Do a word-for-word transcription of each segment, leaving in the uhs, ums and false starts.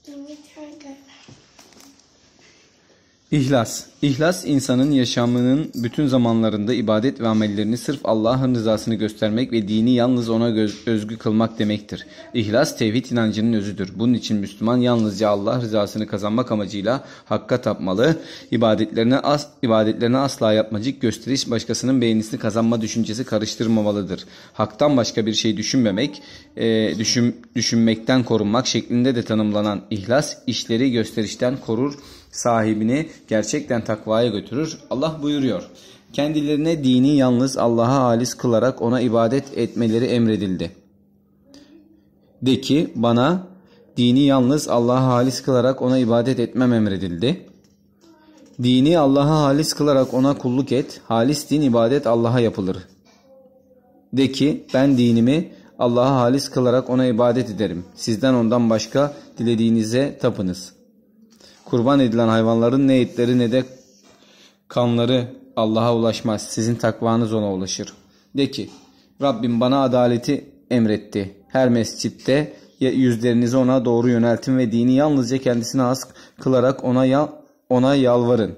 İhlas. İhlas, insanın yaşamının bütün zamanlarında ibadet ve amellerini sırf Allah'ın rızasını göstermek ve dini yalnız ona özgü kılmak demektir. İhlas, tevhid inancının özüdür. Bunun için Müslüman yalnızca Allah rızasını kazanmak amacıyla Hakk'a tapmalı, ibadetlerine, as, ibadetlerine asla yapmacık gösteriş, başkasının beğenisini kazanma düşüncesi karıştırmamalıdır. Hak'tan başka bir şey düşünmemek, e, düşün, düşünmekten korunmak şeklinde de tanımlanan ihlas, işleri gösterişten korur, sahibini gerçekten takvaya götürür. Allah buyuruyor: kendilerine dini yalnız Allah'a halis kılarak ona ibadet etmeleri emredildi. De ki, bana dini yalnız Allah'a halis kılarak ona ibadet etmem emredildi. Dini Allah'a halis kılarak ona kulluk et. Halis din, ibadet Allah'a yapılır. De ki, ben dinimi Allah'a halis kılarak ona ibadet ederim. Sizden ondan başka dilediğinize tapınız. Kurban edilen hayvanların ne etleri ne de kanları Allah'a ulaşmaz. Sizin takvanız ona ulaşır. De ki, Rabbim bana adaleti emretti. Her mescitte yüzlerinizi ona doğru yöneltin ve dini yalnızca kendisine has kılarak ona, yal ona yalvarın.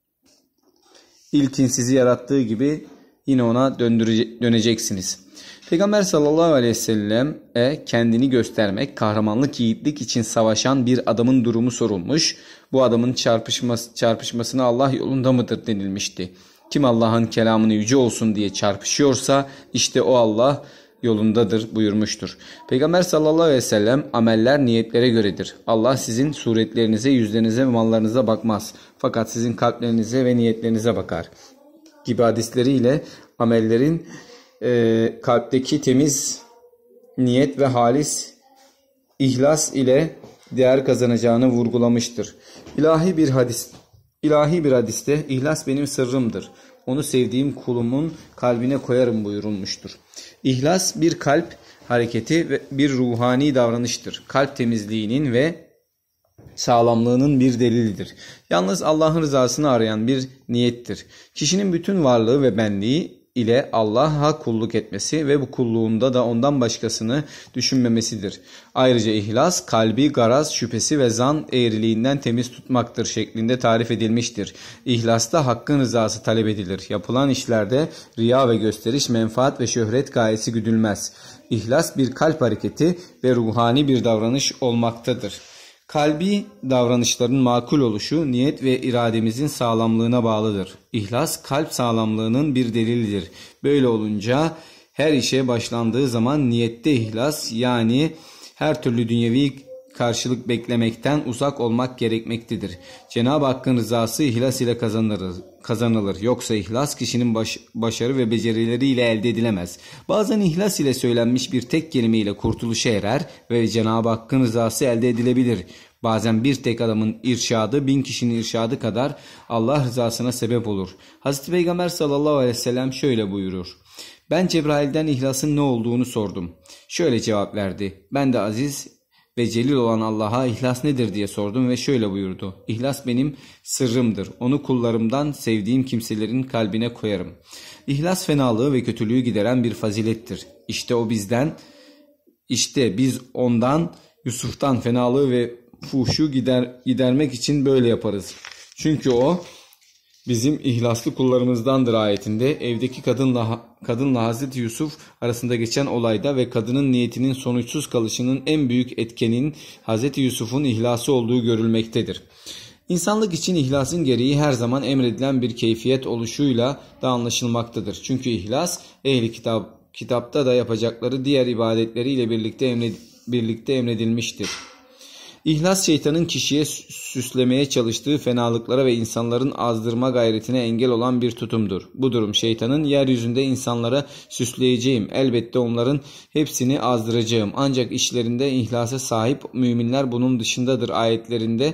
İlkin sizi yarattığı gibi yine ona döneceksiniz. Peygamber sallallahu aleyhi ve sellem'e kendini göstermek, kahramanlık, yiğitlik için savaşan bir adamın durumu sorulmuş. Bu adamın çarpışması, çarpışmasına Allah yolunda mıdır denilmişti. Kim Allah'ın kelamını yüce olsun diye çarpışıyorsa işte o Allah yolundadır buyurmuştur. Peygamber sallallahu aleyhi ve sellem, ameller niyetlere göredir. Allah sizin suretlerinize, yüzlerinize ve mallarınıza bakmaz. Fakat sizin kalplerinize ve niyetlerinize bakar gibi hadisleriyle amellerin e, kalpteki temiz niyet ve halis ihlas ile değer kazanacağını vurgulamıştır. İlahi bir hadis ilahi bir hadiste ihlas benim sırrımdır. Onu sevdiğim kulumun kalbine koyarım buyurulmuştur. İhlas bir kalp hareketi ve bir ruhani davranıştır. Kalp temizliğinin ve sağlamlığının bir delilidir. Yalnız Allah'ın rızasını arayan bir niyettir. Kişinin bütün varlığı ve benliği ile Allah'a kulluk etmesi ve bu kulluğunda da ondan başkasını düşünmemesidir. Ayrıca ihlas, kalbi garaz, şüphesi ve zan eğriliğinden temiz tutmaktır şeklinde tarif edilmiştir. İhlasta Hakk'ın rızası talep edilir. Yapılan işlerde riya ve gösteriş, menfaat ve şöhret gayesi güdülmez. İhlas bir kalp hareketi ve ruhani bir davranış olmaktadır. Kalbi davranışların makul oluşu, niyet ve irademizin sağlamlığına bağlıdır. İhlas, kalp sağlamlığının bir delilidir. Böyle olunca her işe başlandığı zaman niyette ihlas, yani her türlü dünyevi karşılık beklemekten uzak olmak gerekmektedir. Cenab-ı Hakk'ın rızası ihlas ile kazanılır. kazanılır. Yoksa ihlas kişinin baş, başarı ve becerileriyle elde edilemez. Bazen ihlas ile söylenmiş bir tek kelimeyle kurtuluşa erer ve Cenab-ı Hakk'ın rızası elde edilebilir. Bazen bir tek adamın irşadı bin kişinin irşadı kadar Allah rızasına sebep olur. Hazreti Peygamber sallallahu aleyhi ve sellem şöyle buyurur: ben Cebrail'den ihlasın ne olduğunu sordum. Şöyle cevap verdi: ben de aziz ve celil olan Allah'a ihlas nedir diye sordum ve şöyle buyurdu: İhlas benim sırrımdır. Onu kullarımdan sevdiğim kimselerin kalbine koyarım. İhlas fenalığı ve kötülüğü gideren bir fazilettir. İşte o bizden, işte biz ondan, Yusuf'tan fenalığı ve fuhşu gider, gidermek için böyle yaparız. Çünkü o bizim ihlaslı kullarımızdandır ayetinde evdeki kadınla, kadınla Hazreti Yusuf arasında geçen olayda ve kadının niyetinin sonuçsuz kalışının en büyük etkenin Hazreti Yusuf'un ihlası olduğu görülmektedir. İnsanlık için ihlasın gereği her zaman emredilen bir keyfiyet oluşuyla da anlaşılmaktadır. Çünkü ihlas ehli kitap, kitapta da yapacakları diğer ibadetleriyle birlikte, emred, birlikte emredilmiştir. İhlas şeytanın kişiye süslemeye çalıştığı fenalıklara ve insanların azdırma gayretine engel olan bir tutumdur. Bu durum şeytanın yeryüzünde insanlara süsleyeceğim, elbette onların hepsini azdıracağım. Ancak işlerinde ihlasa sahip müminler bunun dışındadır ayetlerinde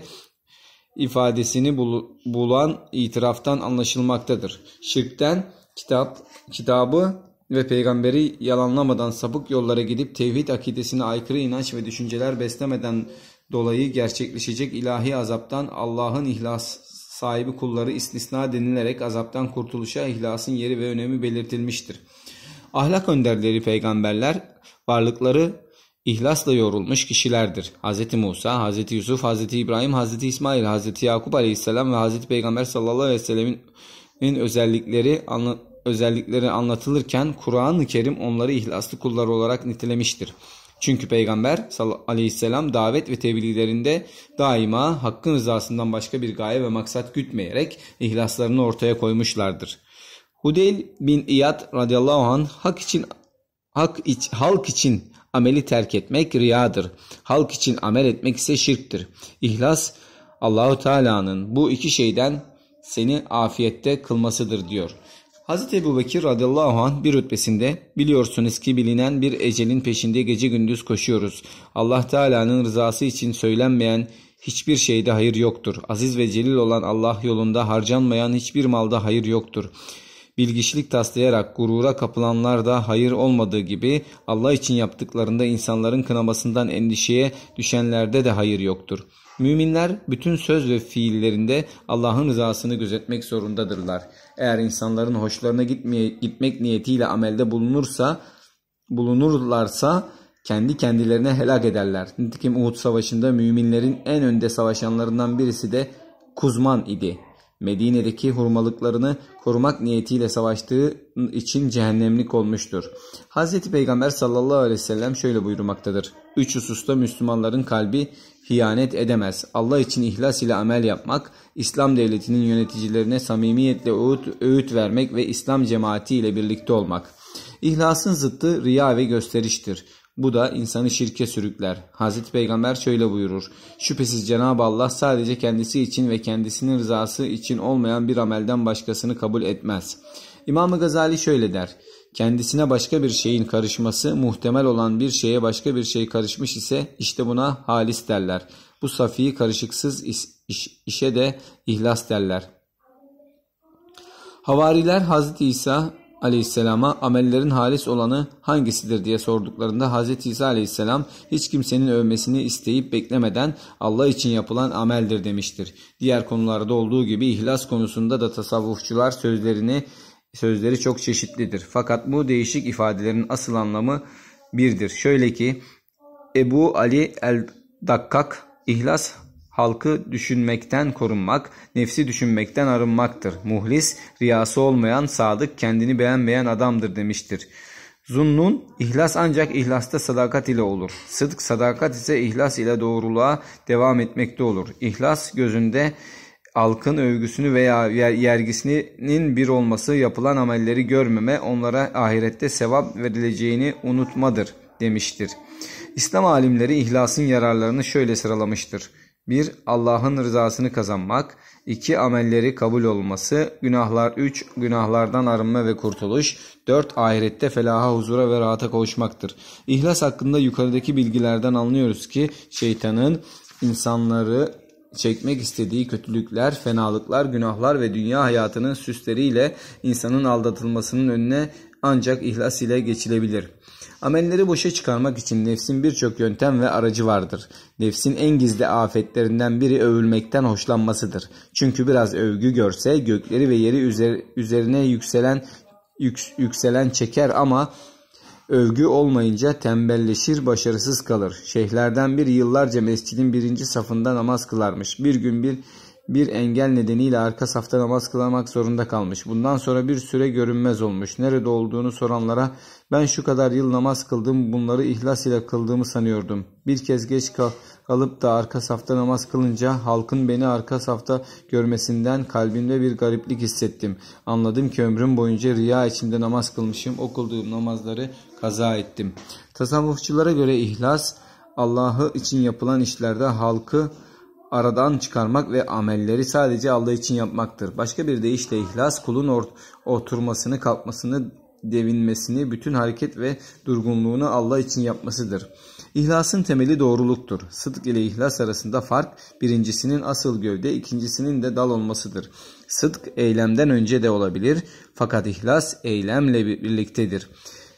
ifadesini bul bulan itiraftan anlaşılmaktadır. Şirkten, kitap, kitabı ve peygamberi yalanlamadan sapık yollara gidip tevhid akidesine aykırı inanç ve düşünceler beslemeden dolayı gerçekleşecek ilahi azaptan Allah'ın ihlas sahibi kulları istisna denilerek azaptan kurtuluşa ihlasın yeri ve önemi belirtilmiştir. Ahlak önderleri peygamberler varlıkları İhlasla yoğrulmuş kişilerdir. Hz. Musa, Hz. Yusuf, Hz. İbrahim, Hz. İsmail, Hz. Yakup Aleyhisselam ve Hz. Peygamber sallallahu aleyhi ve sellemin özellikleri anla, özellikleri anlatılırken Kur'an-ı Kerim onları ihlaslı kullar olarak nitelemiştir. Çünkü Peygamber aleyhisselam davet ve tebliğlerinde daima hakkın rızasından başka bir gaye ve maksat gütmeyerek ihlaslarını ortaya koymuşlardır. Hudeyl bin İyad radıyallahu anh hak için hak iç, halk için ameli terk etmek riyadır. Halk için amel etmek ise şirktir. İhlas Allahu Teala'nın bu iki şeyden seni afiyette kılmasıdır diyor. Hazreti Ebubekir radıyallahu anh bir hutbesinde biliyorsunuz ki bilinen bir ecelin peşinde gece gündüz koşuyoruz. Allah Teala'nın rızası için söylenmeyen hiçbir şeyde hayır yoktur. Aziz ve celil olan Allah yolunda harcanmayan hiçbir malda hayır yoktur. Bilgiçlik taslayarak gurura kapılanlar da hayır olmadığı gibi Allah için yaptıklarında insanların kınamasından endişeye düşenlerde de hayır yoktur. Müminler bütün söz ve fiillerinde Allah'ın rızasını gözetmek zorundadırlar. Eğer insanların hoşlarına gitmeye, gitmek niyetiyle amelde bulunursa, bulunurlarsa kendi kendilerine helak ederler. Nitekim Uhud Savaşı'nda müminlerin en önde savaşanlarından birisi de Kuzman idi. Medine'deki hurmalıklarını korumak niyetiyle savaştığı için cehennemlik olmuştur. Hazreti Peygamber sallallahu aleyhi ve sellem şöyle buyurmaktadır. Üç hususta Müslümanların kalbi hiyanet edemez. Allah için ihlas ile amel yapmak, İslam devletinin yöneticilerine samimiyetle öğüt, öğüt vermek ve İslam cemaati ile birlikte olmak. İhlasın zıttı riya ve gösteriştir. Bu da insanı şirke sürükler. Hazreti Peygamber şöyle buyurur. Şüphesiz Cenab-ı Allah sadece kendisi için ve kendisinin rızası için olmayan bir amelden başkasını kabul etmez. İmam-ı Gazali şöyle der. Kendisine başka bir şeyin karışması, muhtemel olan bir şeye başka bir şey karışmış ise işte buna halis derler. Bu safi karışıksız iş, iş, işe de ihlas derler. Havariler Hazreti İsa Aleyhisselam'a amellerin halis olanı hangisidir diye sorduklarında Hazreti İsa Aleyhisselam hiç kimsenin övmesini isteyip beklemeden Allah için yapılan ameldir demiştir. Diğer konularda olduğu gibi ihlas konusunda da tasavvufçular sözlerini sözleri çok çeşitlidir. Fakat bu değişik ifadelerin asıl anlamı birdir. Şöyle ki Ebu Ali el-Dakkak ihlas halkı düşünmekten korunmak, nefsi düşünmekten arınmaktır. Muhlis, riyası olmayan, sadık, kendini beğenmeyen adamdır demiştir. Zunnun, ihlas ancak ihlasta sadakat ile olur. Sıdk, sadakat ise ihlas ile doğruluğa devam etmekte olur. İhlas gözünde halkın övgüsünü veya yergisinin bir olması, yapılan amelleri görmeme, onlara ahirette sevap verileceğini unutmadır demiştir. İslam alimleri ihlasın yararlarını şöyle sıralamıştır. bir Allah'ın rızasını kazanmak. iki Amelleri kabul olması. Günahlar üç Günahlardan arınma ve kurtuluş. dört Ahirette felaha, huzura ve rahata kavuşmaktır. İhlas hakkında yukarıdaki bilgilerden anlıyoruz ki şeytanın insanları çekmek istediği kötülükler, fenalıklar, günahlar ve dünya hayatının süsleriyle insanın aldatılmasının önüne ancak ihlas ile geçilebilir. Amelleri boşa çıkarmak için nefsin birçok yöntem ve aracı vardır. Nefsin en gizli afetlerinden biri övülmekten hoşlanmasıdır. Çünkü biraz övgü görse gökleri ve yeri üzer, üzerine yükselen yük, yükselen çeker ama övgü olmayınca tembelleşir, başarısız kalır. Şeyhlerden biri yıllarca mescidin birinci safında namaz kılarmış. Bir gün bir bir engel nedeniyle arka safta namaz kılmak zorunda kalmış. Bundan sonra bir süre görünmez olmuş. Nerede olduğunu soranlara ben şu kadar yıl namaz kıldım, bunları ihlas ile kıldığımı sanıyordum. Bir kez geç kal kalıp da arka safta namaz kılınca halkın beni arka safta görmesinden kalbimde bir gariplik hissettim. Anladım ki ömrüm boyunca riya içinde namaz kılmışım, o kıldığım namazları kaza ettim. Tasavvufçulara göre ihlas, Allah'ı için yapılan işlerde halkı aradan çıkarmak ve amelleri sadece Allah için yapmaktır. Başka bir deyişle ihlas, kulun oturmasını, kalkmasını, devinmesini, bütün hareket ve durgunluğunu Allah için yapmasıdır. İhlasın temeli doğruluktur. Sıdk ile ihlas arasında fark, birincisinin asıl gövde, ikincisinin de dal olmasıdır. Sıdk eylemden önce de olabilir, fakat ihlas eylemle birliktedir.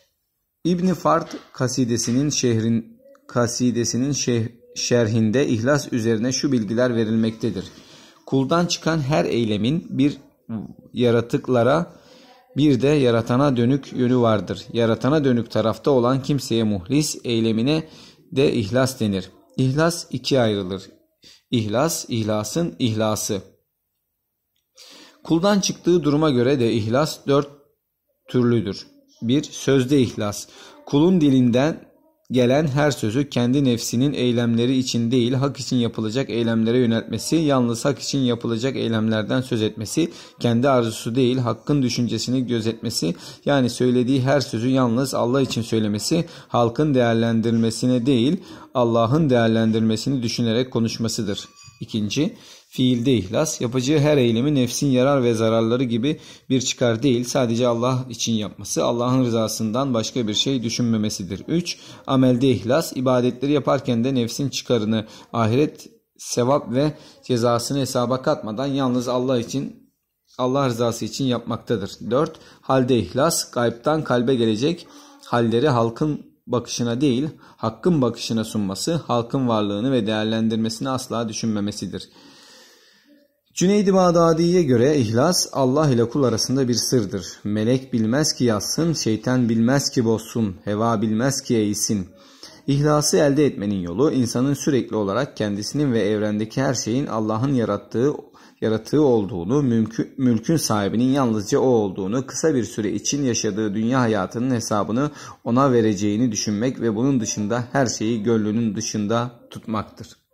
İbn Fard kasidesinin şehrin kasidesinin şeh, şerhinde ihlas üzerine şu bilgiler verilmektedir. Kuldan çıkan her eylemin bir yaratıklara, bir de yaratana dönük yönü vardır. Yaratana dönük tarafta olan kimseye muhlis, eylemine de ihlas denir. İhlas ikiye ayrılır. İhlas, ihlasın ihlası. Kuldan çıktığı duruma göre de ihlas dört türlüdür. bir. Sözde ihlas. Kulun dilinden gelen her sözü kendi nefsinin eylemleri için değil, hak için yapılacak eylemlere yöneltmesi, yalnız hak için yapılacak eylemlerden söz etmesi, kendi arzusu değil, hakkın düşüncesini gözetmesi, yani söylediği her sözü yalnız Allah için söylemesi, halkın değerlendirilmesine değil, Allah'ın değerlendirmesini düşünerek konuşmasıdır. İkinci, fiilde ihlas, yapacağı her eylemi nefsin yarar ve zararları gibi bir çıkar değil, sadece Allah için yapması, Allah'ın rızasından başka bir şey düşünmemesidir. üç. Amelde ihlas, ibadetleri yaparken de nefsin çıkarını, ahiret sevap ve cezasını hesaba katmadan yalnız Allah için, Allah rızası için yapmaktadır. dört. Halde ihlas, gaybtan kalbe gelecek halleri halkın bakışına değil, hakkın bakışına sunması, halkın varlığını ve değerlendirmesini asla düşünmemesidir. Cüneyd-i Bağdadi'ye göre ihlas Allah ile kul arasında bir sırdır. Melek bilmez ki yazsın, şeytan bilmez ki bozsun, heva bilmez ki eğsin. İhlası elde etmenin yolu insanın sürekli olarak kendisinin ve evrendeki her şeyin Allah'ın yarattığı yaratığı olduğunu, mülkü, mülkün sahibinin yalnızca o olduğunu, kısa bir süre için yaşadığı dünya hayatının hesabını ona vereceğini düşünmek ve bunun dışında her şeyi gönlünün dışında tutmaktır.